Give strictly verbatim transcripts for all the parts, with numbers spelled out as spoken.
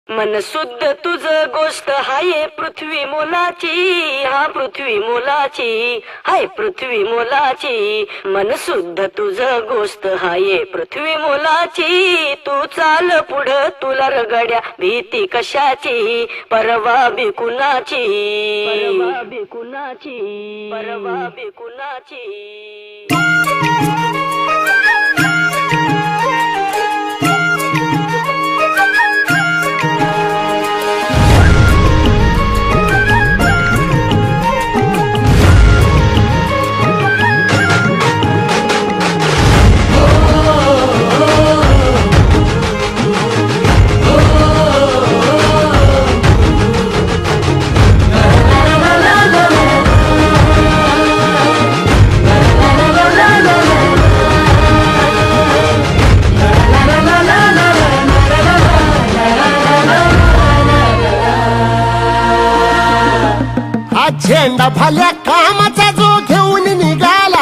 मन शुद्ध तुझ गोष्ट हाय पृथ्वी मोलाची, हा पृथ्वी मोलाची, हाय पृथ्वी मोलाची. मन शुद्ध तुझ गोष्ट हाय पृथ्वी मोलाची. तू चाल पुढ तुला रगड्या भीती कशाची, परवा बी कुणाची, परवा बी कुणाची, परवा बी कुणाची. झेंडा भल्या कामाचा जो घेऊन निघाला,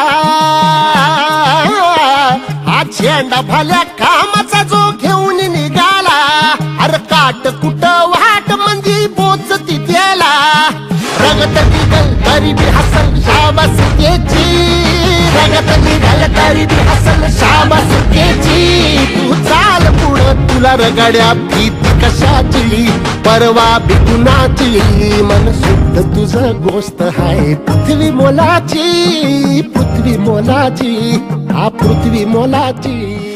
हा झेंडा भल्या कामाचा जो घेऊन निघाला. अरे काट कुट वाट मंदी पोचती त्याला, रगत निघल तरी बी हसल शाबास त्याची, रगत निघल तरी बी हसल शाबास त्याची. तू चाल पुढं तुला रगड्या भीती कशाची, परवा बी कुणाची. मन शुद्ध तुझं गोष्ट हाय पृथ्वी मोलाची, पृथ्वी मोलाची, हा पृथ्वी मोलाची.